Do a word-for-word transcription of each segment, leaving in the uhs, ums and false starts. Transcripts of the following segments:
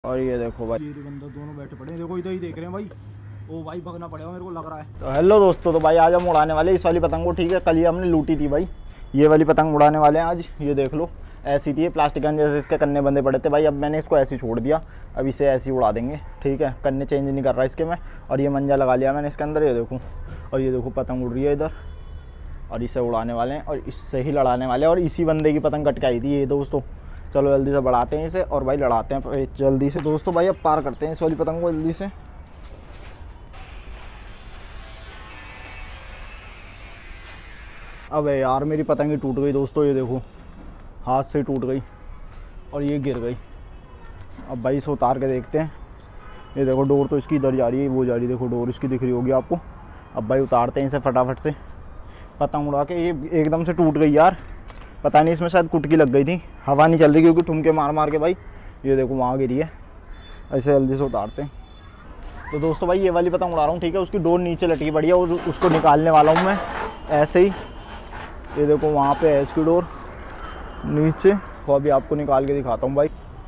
और ये देखो भाई, ये बंदा दोनों बैठे पड़े हैं, देखो इधर ही देख रहे हैं भाई। ओ भाई भगना पड़ेगा मेरे को लग रहा है। तो हेलो दोस्तों, तो भाई आज हम उड़ाने वाले इस वाली पतंग को। ठीक है, कल ही हमने लूटी थी भाई, ये वाली पतंग उड़ाने वाले हैं आज। ये देख लो, ऐसी थी, प्लास्टिक गन जैसे इसके कन्ने बंधे पड़े थे भाई। अब मैंने इसको ऐसे ही छोड़ दिया, अब इसे ऐसे ही उड़ा देंगे। ठीक है, कन्ने चेंज नहीं कर रहा इसके मैं। और ये मंजा लगा लिया मैंने इसके अंदर, ये देखो। और ये देखो पतंग उड़ रही है इधर, और इसे उड़ाने वाले हैं और इससे ही लड़ाने वाले हैं। और इसी बंदे की पतंग कट के आई थी ये दोस्तों। चलो जल्दी से बढ़ाते हैं इसे और भाई लड़ाते हैं जल्दी से दोस्तों। भाई अब पार करते हैं इस वाली पतंग को जल्दी से। अबे यार मेरी पतंग ही टूट गई दोस्तों, ये देखो हाथ से टूट गई और ये गिर गई। अब भाई इसे उतार के देखते हैं। ये देखो डोर तो इसकी इधर जा रही है, वो जा रही है, देखो डोर इसकी दिख रही होगी आपको। अब भाई उतारते हैं इसे फटाफट से, पतंग उड़ा के। ये एकदम से टूट गई यार, पता नहीं इसमें शायद कुटकी लग गई थी, हवा नहीं चल रही क्योंकि ठुमके मार मार के भाई ये देखो वहाँ गिरी है। ऐसे जल्दी से उतारते हैं। तो दोस्तों भाई ये वाली पतंग उड़ा रहा हूँ, ठीक है। उसकी डोर नीचे लटकी पड़ी है और उसको निकालने वाला हूँ मैं ऐसे ही। ये देखो वहाँ पे है इसकी डोर नीचे, वो अभी आपको निकाल के दिखाता हूँ भाई।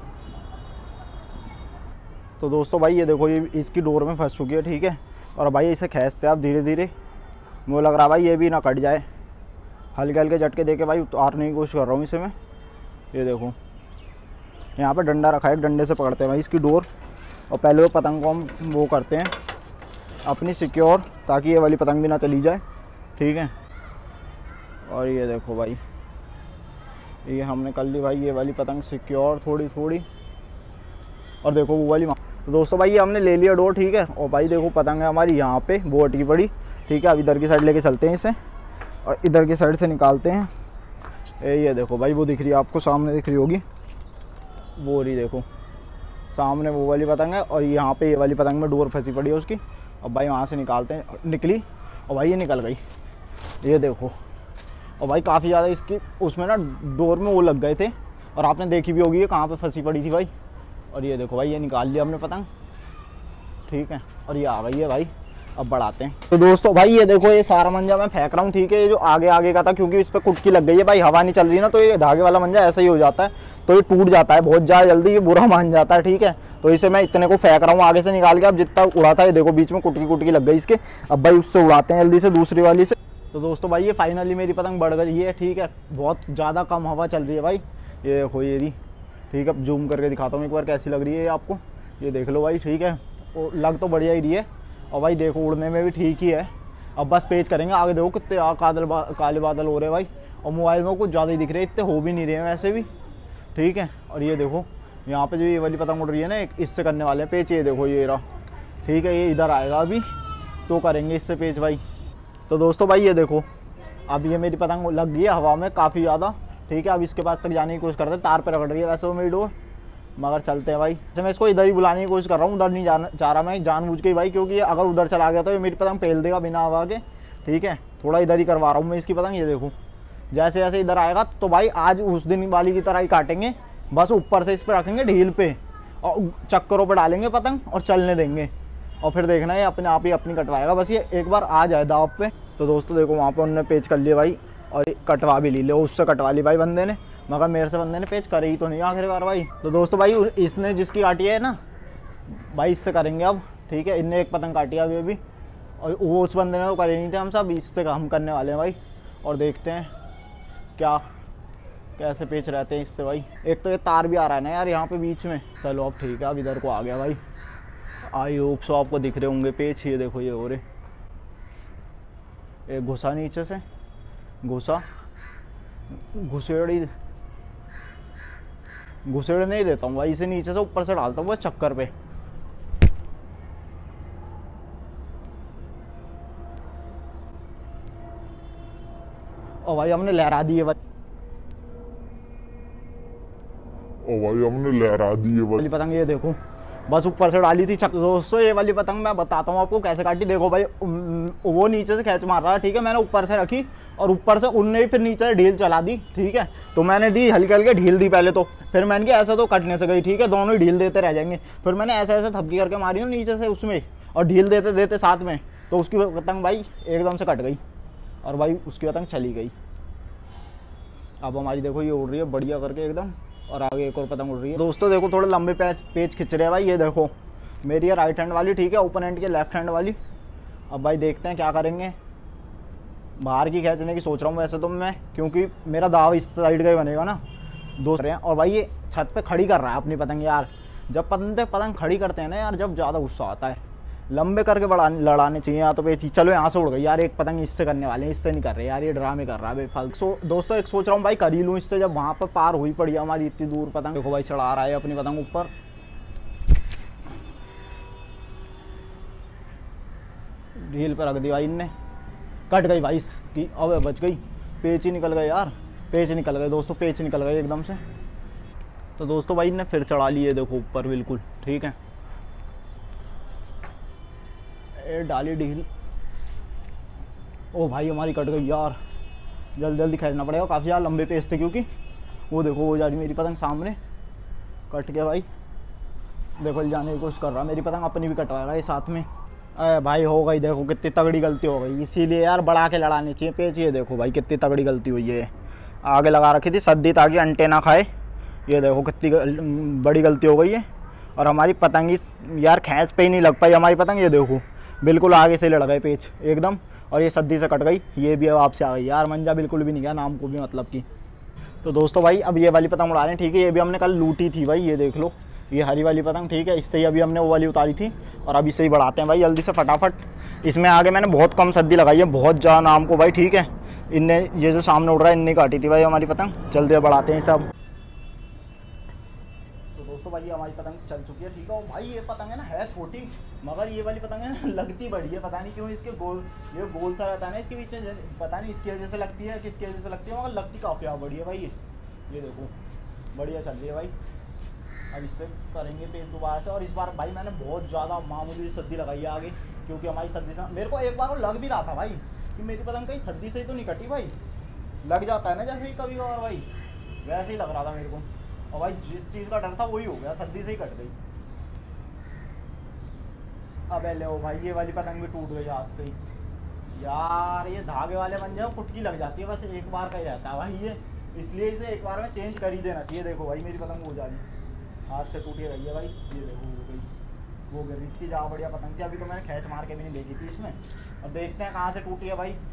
तो दोस्तों भाई ये देखो, ये इसकी डोर में फंस चुकी है, ठीक है। और भाई इसे खींचते हैं आप धीरे धीरे। मुझे लग रहा भाई ये भी ना कट जाए, हल्के हल्के झटके देके भाई उतारने की कोशिश कर रहा हूँ इसे मैं। ये देखो यहाँ पे डंडा रखा है, एक डंडे से पकड़ते हैं भाई इसकी डोर। और पहले तो पतंग को हम वो करते हैं अपनी सिक्योर, ताकि ये वाली पतंग भी ना चली जाए, ठीक है। और ये देखो भाई, ये हमने कर ली भाई ये वाली पतंग सिक्योर थोड़ी थोड़ी। और देखो वो वाली, तो दोस्तों भाई ये हमने ले लिया डोर, ठीक है। और भाई देखो पतंग है हमारी यहाँ पे वो अटकी पड़ी, ठीक है। अब इधर की साइड लेके चलते हैं इसे और इधर की साइड से निकालते हैं। ये देखो भाई वो दिख रही है आपको, सामने दिख रही होगी वो रही, देखो सामने वो वाली पतंग है। और यहाँ पे ये वाली पतंग में डोर फंसी पड़ी है उसकी। अब भाई वहाँ से निकालते हैं, निकली और भाई ये निकल गई, ये देखो। और भाई काफ़ी ज़्यादा इसकी उसमें ना डोर में वो लग गए थे, और आपने देखी भी होगी ये कहाँ पे फंसी पड़ी थी भाई। और ये देखो भाई ये निकाल लिया हमने पतंग, ठीक है। और ये आ गई है भाई, अब बढ़ाते हैं। तो दोस्तों भाई ये देखो, ये सारा मंजा मैं फेंक रहा हूँ, ठीक है। ये जो आगे आगे का था क्योंकि इस पर कुटकी लग गई है भाई, हवा नहीं चल रही ना, तो ये धागे वाला मंजा ऐसा ही हो जाता है, तो ये टूट जाता है बहुत ज़्यादा जल्दी, ये बुरा मान जाता है, ठीक है। तो इसे मैं इतने को फेंक रहा हूँ आगे से निकाल के। अब जितना उड़ा था ये देखो बीच में कुटकी कुटकी लग गई इसके। अब भाई उससे उड़ाते हैं जल्दी से दूसरी वाली से। तो दोस्तों भाई ये फाइनली मेरी पतंग बढ़ गई है, ठीक है। बहुत ज़्यादा कम हवा चल रही है भाई, ये देखो ये रही, ठीक है। अब जूम करके दिखाता हूँ एक बार कैसी लग रही है आपको, ये देख लो भाई, ठीक है। लग तो बढ़िया ही रही है, और भाई देखो उड़ने में भी ठीक ही है। अब बस पेच करेंगे आगे, देखो कितने कादल बा, काले बादल हो रहे हैं भाई। और मोबाइल में कुछ ज़्यादा ही दिख रहे हैं, इतने हो भी नहीं रहे हैं वैसे भी, ठीक है। और ये देखो यहाँ पे जो ये वाली पतंग उड़ रही है ना, इससे करने वाले हैं पेच, ये देखो ये रहा, ठीक है। ये इधर आएगा अभी तो करेंगे इससे पेच भाई। तो दोस्तों भाई ये देखो, अब ये मेरी पतंग लग गई है हवा में काफ़ी ज़्यादा, ठीक है। अब इसके पास तक जाने की कोशिश करते हैं, तार पर रगड़ रही है वैसे वो मेरी डोर, मगर चलते हैं भाई। मैं इसको इधर ही बुलाने की कोशिश कर रहा हूँ, उधर नहीं जाना चाह रहा मैं जानबूझ के भाई, क्योंकि अगर उधर चला गया तो ये मेरी पतंग पेल देगा बिना हवा के, ठीक है। थोड़ा इधर ही करवा रहा हूँ मैं इसकी पतंग, ये देखो जैसे जैसे इधर आएगा तो भाई आज उस दिन वाली की तरह ही काटेंगे, बस ऊपर से इस पर रखेंगे ढील पे और चक्करों पर डालेंगे पतंग और चलने देंगे, और फिर देखना है अपने आप ही अपनी कटवाएगा, बस ये एक बार आ जाए दाव पे। तो दोस्तों देखो वहाँ पर उन्होंने पेच कर लिया भाई, और कटवा भी ली ले, उससे कटवा ली भाई बंदे ने, मगर मेरे से बंदे ने पेच करे ही तो नहीं आखिरकार भाई। तो दोस्तों भाई इसने जिसकी काटी है ना भाई, इससे करेंगे अब, ठीक है। इनने एक पतंग काटी है अभी अभी, और वो उस बंदे ने तो करे नहीं थे, हम सब इससे हम करने वाले हैं भाई। और देखते हैं क्या कैसे पेच रहते हैं इससे भाई। एक तो ये तार भी आ रहा है ना यार यहाँ पे बीच में। चलो अब ठीक है, अब इधर को आ गया भाई। आई होप सो आपको दिख रहे होंगे पेच, ये देखो ये हो रहे, एक घुसा नीचे से, घुसा घुसेड़ी घुसेड़ नहीं देता हूँ भाई, इसे नीचे से ऊपर से डालता हूँ बस चक्कर पे। और भाई हमने लहरा दी है भाई, ओ भाई हमने लहरा दी है भाई पतंग, ये देखो बस ऊपर से डाली थी। दोस्तों ये वाली पतंग मैं बताता हूँ आपको कैसे काटी। देखो भाई वो नीचे से खींच मार रहा है, ठीक है। मैंने ऊपर से रखी और ऊपर से उनने ही फिर नीचे से ढील चला दी, ठीक है। तो मैंने दी हल्के हल्के ढील दी पहले तो, फिर मैंने कहा ऐसा तो कटने से गई, ठीक है, दोनों ही ढील देते रह जाएंगे। फिर मैंने ऐसे ऐसे थपकी करके मारी ना नीचे से उसमें, और ढील देते देते साथ में, तो उसकी पतंग भाई एकदम से कट गई और भाई उसकी पतंग चली गई। अब हमारी देखो ये उड़ रही है बढ़िया करके एकदम, और आगे एक और पतंग उड़ रही है। दोस्तों देखो थोड़े लंबे पेज पेज खिंच रहे हैं भाई, ये देखो मेरी है राइट हैंड वाली, ठीक है, ओपन हैंड की लेफ्ट हैंड वाली। अब भाई देखते हैं क्या करेंगे, बाहर की खींचने की सोच रहा हूँ वैसे तो मैं, क्योंकि मेरा दाव इस साइड का ही बनेगा ना दोस्त रहे हैं। और भाई ये छत पे खड़ी कर रहा है अपनी पतंग यार, जब पतंग पतंग खड़ी करते हैं ना यार, जब ज़्यादा गुस्सा आता है, लंबे करके बढ़ाने लड़ाने चाहिए या तो पे। चलो यहाँ से उड़ गई यार, एक पतंग इससे करने वाले हैं, इससे नहीं कर रहे यार, ये ड्रामे कर रहा है बेफालतू। सो दोस्तों एक सोच रहा हूँ भाई कर ही लूँ इससे, जब वहाँ पर पार हुई पड़ी हमारी इतनी दूर पतंग। देखो भाई चढ़ा रहा है अपनी पतंग ऊपर, ढील पर रख दी भाई इनने, कट गई भाई इसकी, अब बच गई, पेच ही निकल गए यार, पेच निकल गए दोस्तों, पेच निकल गए एकदम से। तो दोस्तों भाई इनने फिर चढ़ा लिए देखो ऊपर बिल्कुल, ठीक है, ए डाली ढील। ओ भाई हमारी कट गई यार, जल्दी जल्दी खींचना पड़ेगा, काफ़ी यार लंबे पेच थे, क्योंकि वो देखो वो जा रही मेरी पतंग सामने, कट गया भाई। देखो जाने की कोशिश कर रहा, मेरी पतंग अपनी भी कटवाएगा ये साथ में। अरे भाई हो गई, देखो कितनी तगड़ी गलती हो गई, इसीलिए यार बढ़ा के लड़ानी चाहिए पेच। ये देखो भाई कितनी तगड़ी गलती हुई है, आगे लगा रखी थी सद्दी ताकि अंटे ना खाए, ये देखो कितनी बड़ी गलती हो गई है। और हमारी पतंग इस यार खींच पे ही नहीं लग पाई हमारी पतंग, ये देखो बिल्कुल आगे से लड़ गए पेच एकदम, और ये सद्दी से कट गई, ये भी अब आपसे आ गई यार, मंजा बिल्कुल भी नहीं गया नाम को भी मतलब की। तो दोस्तों भाई अब ये वाली पतंग उड़ा रहे हैं, ठीक है, ये भी हमने कल लूटी थी भाई, ये देख लो ये हरी वाली पतंग, ठीक है, इससे ही अभी हमने वो वाली उतारी थी, और अभी से ही बढ़ाते हैं भाई जल्दी से फटाफट। इसमें आगे मैंने बहुत कम सद्दी लगाई है, बहुत ज़्यादा नाम को भाई, ठीक है, इनने ये जो सामने उड़ रहा है इनने काटी थी भाई हमारी पतंग, जल्दी बढ़ाते हैं सब। तो दोस्तों भाई हमारी पतंग चल चुकी है, ठीक है, और भाई ये पतंग है ना है छोटी, मगर ये वाली पतंग है ना लगती बड़ी है, पता नहीं क्यों इसके गोल, ये गोल सा रहता है ना इसके बीच में, पता नहीं इसकी वजह से लगती है किसकी वजह से लगती है, मगर लगती काफ़ी बड़ी है भाई ये ये देखो बढ़िया चल रही है भाई। अब इससे करेंगे पेज दोबारा से, और इस बार भाई मैंने बहुत ज़्यादा मामूली सद्दी लगाई है आगे, क्योंकि हमारी सद्दी से मेरे को एक बार वो लग भी रहा था भाई कि मेरी पतंग कहीं सद्दी से ही तो नहीं कटी भाई, लग जाता है ना जैसे ही कभी और भाई, वैसे ही लग रहा था मेरे को, और भाई जिस चीज़ का डर था वही हो गया, सद्दी से ही कट गई। अब ले ओ भाई ये वाली पतंग भी टूट गई हाथ से ही यार, ये धागे वाले बन जाओ कुटकी लग जाती है, बस एक बार का ही रहता है भाई ये, इसलिए इसे एक बार में चेंज कर ही देना चाहिए। देखो भाई मेरी पतंग हो जा रही, हाथ से टूटी गई है भाई, ये देखो हो गई, वो गिर इतनी ज़्यादा बढ़िया पतंग थी, अभी तो मैंने खींच मार के भी नहीं देखी थी इसमें। अब देखते हैं कहाँ से टूटी है भाई,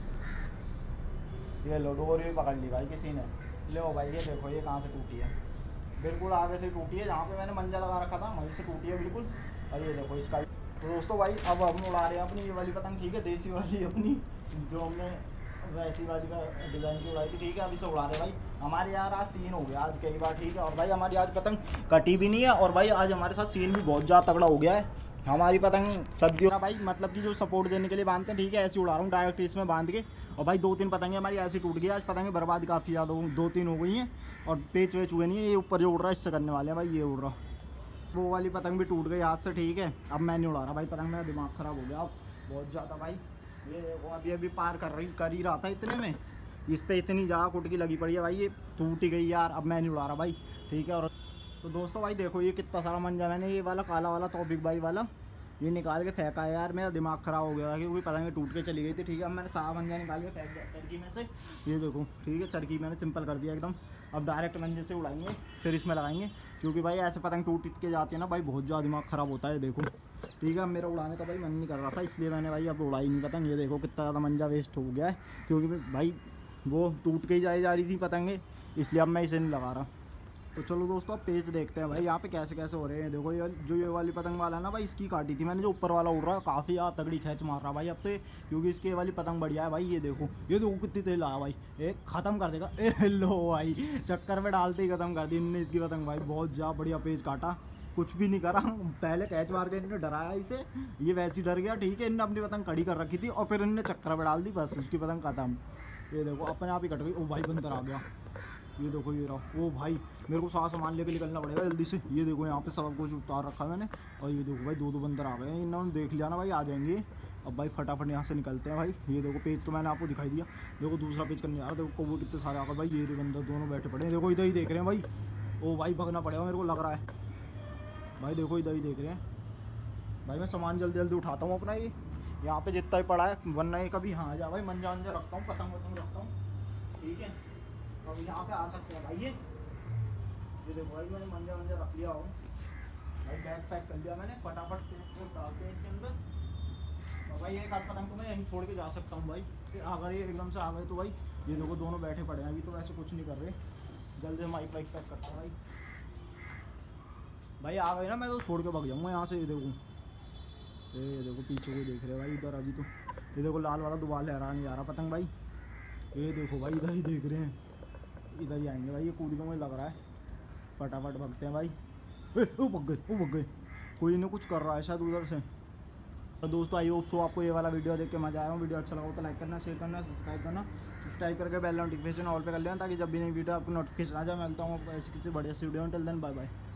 ये लो डोरी भी पकड़ ली भाई किसी ने, लो भाई ये देखो ये कहाँ से टूटी है, बिल्कुल आगे से टूटी है, जहाँ पे मैंने मंजा लगा रखा था वहीं से टूटी है बिल्कुल। और ये देखो इसका। तो दोस्तों भाई अब हम उड़ा रहे हैं अपनी ये वाली पतंग, ठीक है, देसी वाली अपनी जो हमने वैसी वाली का डिज़ाइन की उड़ाई थी, ठीक है, अभी से उड़ा रहे भाई। हमारे यार आज सीन हो गया आज कई बार, ठीक है, और भाई हमारी आज पतंग कटी भी नहीं है, और भाई आज हमारे साथ सीन भी बहुत ज़्यादा तगड़ा हो गया है। हमारी पतंग सद्दी भाई मतलब कि जो सपोर्ट देने के लिए बांधते हैं, ठीक है, ऐसे उड़ा रहा हूँ डायरेक्ट इसमें बांध के, और भाई दो तीन पतंगें हमारी ऐसी टूट गई आज, पतंगें बर्बाद काफ़ी ज़्यादा दो तीन हो गई हैं, और पेच वेच हुए नहीं है, ये ऊपर जो उड़ रहा है इससे करने वाले हैं भाई, ये उड़ रहा, वो वाली पतंग भी टूट गई हाथ से, ठीक है। अब मैं नहीं उड़ा रहा भाई पतंग, मेरा दिमाग ख़राब हो गया अब बहुत ज़्यादा भाई। ये देखो अभी अभी पार कर रही कर ही रहा था इतने में, इस पर इतनी ज़्यादा कुटकी लगी पड़ी है भाई, ये टूट ही गई यार, अब मैं नहीं उड़ा रहा भाई, ठीक है। और तो दोस्तों भाई देखो ये कितना सारा मंजा मैंने ये वाला काला वाला तौफीक भाई वाला ये निकाल के फेंका है यार, मेरा दिमाग ख़राब हो गया क्योंकि पतंग टूट के चली गई थी, ठीक है। अब मैंने सारा मंजा निकाल के फेंक दिया चरखी में से, ये देखो ठीक है, चरखी मैंने सिंपल कर दिया एकदम। अब डायरेक्ट मंजे से उड़ाएंगे फिर इसमें लगाएंगे, क्योंकि भाई ऐसे पतंग टूट के जाती है ना भाई, बहुत ज़्यादा दिमाग ख़राब होता है। देखो ठीक है, अब मेरा उड़ाने का भाई मन नहीं कर रहा था, इसलिए मैंने भाई अब उड़ाई नहीं पतंग। ये देखो कितना ज़्यादा मंजा वेस्ट हो गया है, क्योंकि भाई वो टूट के ही जाई जा रही थी पतंगे, इसलिए अब मैं इसे नहीं लगा रहा। तो चलो दोस्तों अब पेज देखते हैं भाई यहाँ पे कैसे कैसे हो रहे हैं। देखो ये जो ये वाली पतंग वाला है ना भाई, इसकी काटी थी मैंने, जो ऊपर वाला उड़ रहा है काफ़ी ज़्यादा तगड़ी खींच मार रहा भाई अब तो, क्योंकि इसकी वाली पतंग बढ़िया है भाई। ये देखो ये देखो कितनी तेज आया भाई, एक ख़त्म कर देगा, ए लो भाई चक्कर में डालते ही ख़त्म कर दी इनने इसकी पतंग भाई, बहुत ज़्यादा बढ़िया पेज काटा, कुछ भी नहीं करा, पहले कैच मार के इन्होंने डराया इसे, ये वैसे ही डर गया, ठीक है। इनने अपनी पतंग खड़ी कर रखी थी और फिर इनने चक्कर में डाल दी, बस उसकी पतंग खत्म। ये देखो अपने आप ही कट गई। ओ भाई बंदर आ गया, ये देखो ये रहा। ओ भाई मेरे को सारा सामान लेके निकलना पड़ेगा जल्दी से। ये देखो यहाँ पे सब कुछ उतार रखा है मैंने, और ये देखो भाई दो दो बंदर आ गए हैं, इन्होंने देख लिया ना भाई आ जाएंगे। अब भाई फटाफट यहाँ से निकलते हैं भाई। ये देखो पेज तो मैंने आपको दिखाई दिया, देखो दूसरा पेज करने जा रहा, देखो वो कितने सारे आकर भाई, ये बंदर दोनों बैठे पड़े हैं, देखो इधर ही देख रहे हैं भाई। ओ भाई भगना पड़ेगा मेरे को लग रहा है भाई, देखो इधर ही देख रहे हैं भाई। मैं सामान जल्दी जल्दी उठाता हूँ अपना, ये यहाँ पे जितना ही पड़ा है, वरना ये कभी हाँ जा भाई मंजा वंजा रखता हूँ, पतंग वतंग रखता हूँ, ठीक है। अब यहाँ पे आ सकते हैं भाई ये, ये देखो भाई मैंने मंजा मंजा रख लिया हो भाई, बैग पैक कर लिया मैंने, फटाफट को डालते हैं इसके अंदर। और भाई एक आध पतंग तो मैं यहीं छोड़ के जा सकता हूँ भाई, अगर ये एकदम से आ गए तो भाई ये देखो दोनों बैठे पड़े हैं, अभी तो वैसे कुछ नहीं कर रहे। जल्दी से माइक वाइक पैक करता हूँ भाई। भाई आ गए ना, मैं तो छोड़ के भाग जाऊँगा यहाँ से। ये देखो ये देखो पीछे को देख रहे हैं भाई इधर, अभी तो ये देखो लाल वाला दोबारा लहरा नहीं जा रहा पतंग भाई। ये देखो भाई इधर ही देख रहे हैं, इधर ही आएंगे भाई, ये कूद के मुझे लग रहा है। फटाफट भागते हैं भाई। ए, वो भाग गए वो भाग गए, कोई ना कुछ कर रहा है शायद उधर से। तो दोस्तों आई होप सो आपको ये वाला वीडियो देख के मजा आया हो। वीडियो अच्छा लगा हो तो लाइक करना, शेयर करना, सब्सक्राइब करना। सब्सक्राइब करके बेल नोटिफिकेशन ऑल पे कर लेना, ताकि जब भी नई वीडियो आपको नोटिफिकेशन आ जाए। मैं मिलता हूँ आपको ऐसी किसी बढ़िया सी video. Till then bye bye.